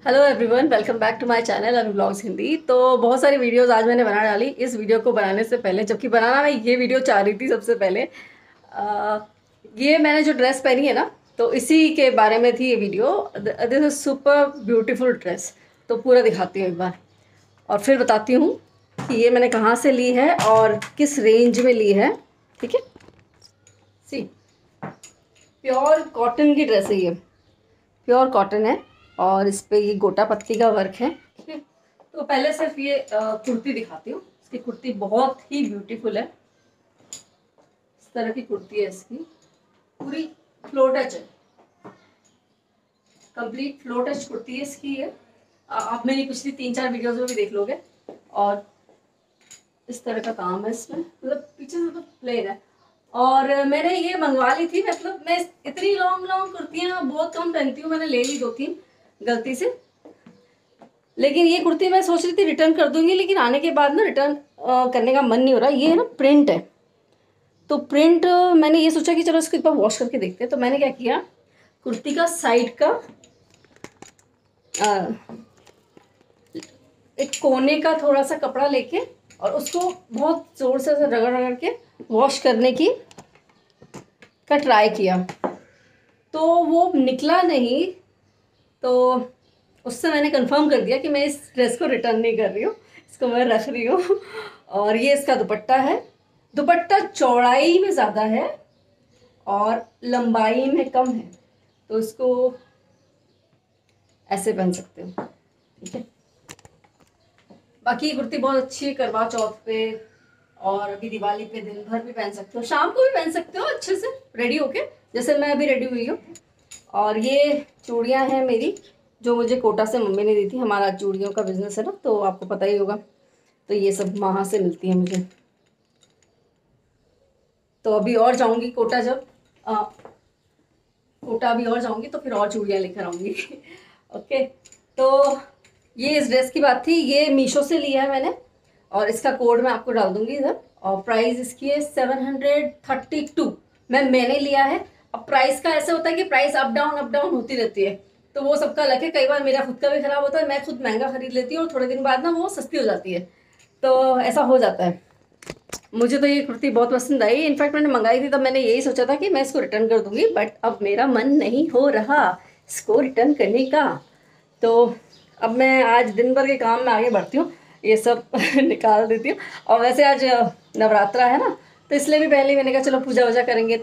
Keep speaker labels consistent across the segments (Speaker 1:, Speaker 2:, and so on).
Speaker 1: Hello everyone, welcome back to my channel Anu blogs Hindi. तो बहुत सारी वीडियोस आज मैंने बना डाली। इस वीडियो को बनाने से पहले, जबकि बनाना मैं ये वीडियो चाह रही थी सबसे पहले, ये मैंने जो ड्रेस पहनी है ना, तो इसी के बारे में थी ये video. This is super beautiful dress. तो पूरा दिखाती हूँ एक बार और फिर बताती हूँ कि ये मैंने कहाँ से ली है और किस रेंज में ली है। ठीक है, सी प्योर कॉटन की ड्रेस है ये, प्योर कॉटन है और इस पे ये गोटा पत्ती का वर्क है। ठीक है, तो पहले सिर्फ ये कुर्ती दिखाती हूँ। इसकी कुर्ती बहुत ही ब्यूटीफुल है। इस तरह की कुर्ती है इसकी, पूरी फ्लो टच है, कंप्लीट फ्लो टच कुर्ती है इसकी। ये आप मेरी पिछली 3-4 वीडियोस में भी देख लोगे। और इस तरह का काम है इसमें, मतलब पीछे से तो प्लेन है। और मैंने ये मंगवा ली थी, मतलब मैं इतनी लॉन्ग लॉन्ग कुर्तियाँ बहुत कम पहनती हूँ, मैंने ले ली 2-3 गलती से। लेकिन ये कुर्ती मैं सोच रही थी रिटर्न कर दूंगी, लेकिन आने के बाद ना रिटर्न करने का मन नहीं हो रहा। ये है ना प्रिंट है, तो प्रिंट मैंने ये सोचा कि चलो इसको एक बार वॉश करके देखते हैं। तो मैंने क्या किया, कुर्ती का साइड का एक कोने का थोड़ा सा कपड़ा लेके और उसको बहुत जोर से रगड़ रगड़ के वॉश करने की का ट्राई किया, तो वो निकला नहीं। तो उससे मैंने कंफर्म कर दिया कि मैं इस ड्रेस को रिटर्न नहीं कर रही हूँ, इसको मैं रख रही हूँ। और ये इसका दुपट्टा है। दुपट्टा चौड़ाई में ज़्यादा है और लंबाई में कम है, तो इसको ऐसे पहन सकते हो। ठीक है, बाकी ये कुर्ती बहुत अच्छी है करवा चौथ पे और अभी दिवाली पे दिन भर भी पहन सकते हो, शाम को भी पहन सकते हो अच्छे से रेडी होके, जैसे मैं अभी रेडी हुई हूँ। और ये चूड़ियाँ हैं मेरी, जो मुझे कोटा से मम्मी ने दी थी। हमारा चूड़ियों का बिजनेस है ना, तो आपको पता ही होगा। तो ये सब वहाँ से मिलती है मुझे। तो अभी और जाऊँगी कोटा, जब कोटा अभी और जाऊँगी तो फिर और चूड़ियाँ लेकर आऊँगी। ओके, तो ये इस ड्रेस की बात थी। ये मीशो से लिया है मैंने और इसका कोड मैं आपको डाल दूँगी इधर। और प्राइस इसकी है 732। मैंने लिया है। अब प्राइस का ऐसा होता है कि प्राइस अप डाउन होती रहती है, तो वो सबका अलग है। कई बार मेरा खुद का भी खराब होता है, मैं खुद महंगा खरीद लेती हूँ और थोड़े दिन बाद ना वो सस्ती हो जाती है, तो ऐसा हो जाता है। मुझे तो ये कुर्ती बहुत पसंद आई। इनफैक्ट मैंने मंगाई थी तब मैंने यही सोचा था कि मैं इसको रिटर्न कर दूंगी, बट अब मेरा मन नहीं हो रहा इसको रिटर्न करने का। तो अब मैं आज दिन भर के काम में आगे बढ़ती हूँ, ये सब निकाल देती हूँ। और वैसे आज नवरात्रा है ना, तो इसलिए भी पहले मैंने कहा चलो पूजा वूजा करेंगे,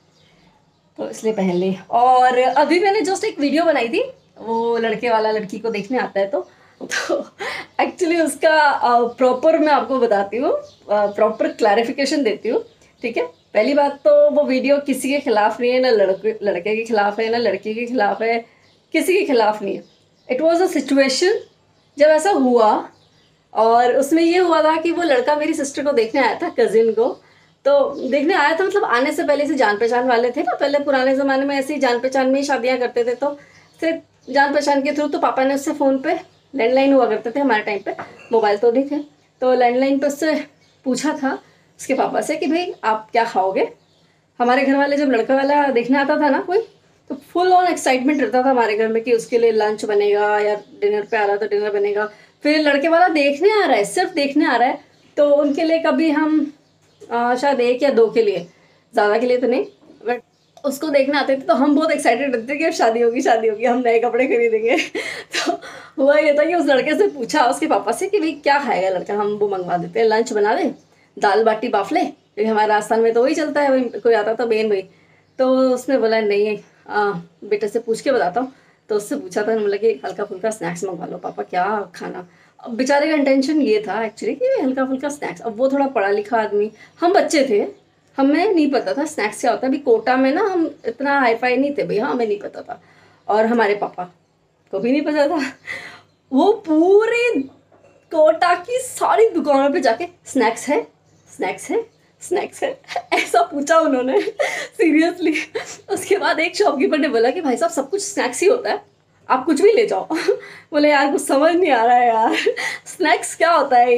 Speaker 1: तो इसलिए पहन ली। और अभी मैंने जस्ट एक वीडियो बनाई थी, वो लड़के वाला लड़की को देखने आता है, तो एक्चुअली उसका प्रॉपर मैं आपको बताती हूँ, प्रॉपर क्लैरिफिकेशन देती हूँ। ठीक है, पहली बात तो वो वीडियो किसी के खिलाफ नहीं है, ना लड़के के खिलाफ है, ना लड़की के खिलाफ है, किसी के खिलाफ नहीं है। इट वॉज अ सिचुएशन जब ऐसा हुआ। और उसमें ये हुआ था कि वो लड़का मेरी सिस्टर को देखने आया था, कजिन को। तो देखने आया था, मतलब आने से पहले से जान पहचान वाले थे ना। पहले पुराने ज़माने में ऐसे ही जान पहचान में ही शादियाँ करते थे, तो फिर जान पहचान के थ्रू तो पापा ने उससे फ़ोन पे, लैंडलाइन हुआ करते थे हमारे टाइम पे, मोबाइल तो नहीं थे, तो लैंडलाइन पे उससे पूछा था उसके पापा से कि भाई आप क्या खाओगे। हमारे घर वाले जब लड़का वाला देखने आता था ना कोई, तो फुल ऑन एक्साइटमेंट रहता था हमारे घर में कि उसके लिए लंच बनेगा या डिनर पे आ रहा तो डिनर बनेगा। फिर लड़के वाला देखने आ रहा है, सिर्फ देखने आ रहा है, तो उनके लिए कभी हम शायद 1 या 2 के लिए, ज़्यादा के लिए तो नहीं, बट उसको देखने आते थे तो हम बहुत एक्साइटेड रहते थे कि अब शादी होगी, हम नए कपड़े खरीदेंगे। तो हुआ ये था कि उस लड़के से पूछा उसके पापा से कि भाई क्या खाएगा लड़का, हम वो मंगवा देते हैं, लंच बना दें, दाल बाटी बाफले, क्योंकि हमारे राजस्थान में तो वही चलता है, वही कोई आता तो मेन वही। तो उसने बोला नहीं, बेटे से पूछ के बताता हूँ। तो उससे पूछा था, मतलब कि हल्का फुल्का स्नैक्स मंगवा लो पापा, क्या खाना। अब बेचारे का इंटेंशन ये था एक्चुअली कि हल्का फुल्का स्नैक्स। अब वो थोड़ा पढ़ा लिखा आदमी, हम बच्चे थे, हमें नहीं पता था स्नैक्स क्या होता है। अभी कोटा में ना हम इतना हाई फाई नहीं थे भैया, हमें नहीं पता था और हमारे पापा को भी नहीं पता था। वो पूरे कोटा की सारी दुकानों पे जाके स्नैक्स है, स्नैक्स है, स्नैक्स है, ऐसा पूछा उन्होंने सीरियसली। उसके बाद एक शॉपकीपर ने बोला कि भाई साहब सब कुछ स्नैक्स ही होता है, आप कुछ भी ले जाओ। बोले यार कुछ समझ नहीं आ रहा है यार, स्नैक्स क्या होता है ये।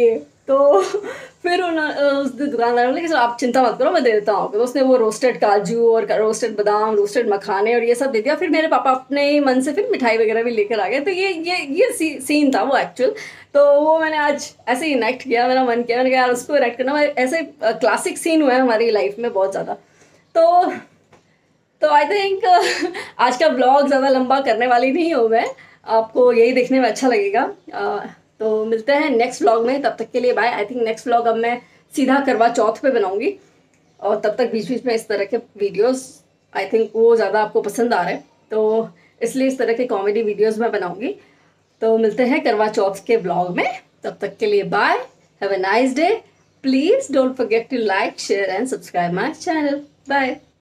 Speaker 1: तो फिर उस दुकानदार ने बोला कि आप चिंता मत करो, मैं दे देता हूँ। तो उसने वो रोस्टेड काजू और रोस्टेड बादाम, रोस्टेड मखाने और ये सब दे दिया। फिर मेरे पापा अपने ही मन से फिर मिठाई वगैरह भी लेकर आ गए। तो ये सीन था वो एक्चुअल। तो वो मैंने आज ऐसे ही इनेक्ट किया, मेरा मन किया, मैंने कहा यार उसको इनेक्ट करना। ऐसे क्लासिक सीन हुआ है हमारी लाइफ में बहुत ज़्यादा। तो आई थिंक आज का ब्लॉग ज़्यादा लंबा करने वाली नहीं हूँ मैं, आपको यही देखने में अच्छा लगेगा। तो मिलते हैं नेक्स्ट व्लॉग में, तब तक के लिए bye. I think next vlog अब मैं सीधा करवा चौथ पे बनाऊंगी, और तब तक बीच बीच में इस तरह के वीडियोस आई थिंक वो ज़्यादा आपको पसंद आ रहे हैं, तो इसलिए इस तरह के कॉमेडी वीडियोस मैं बनाऊंगी। तो मिलते हैं करवा चौथ के ब्लॉग में, तब तक के लिए bye, have a nice day. Please don't forget to like, share and subscribe my channel. Bye.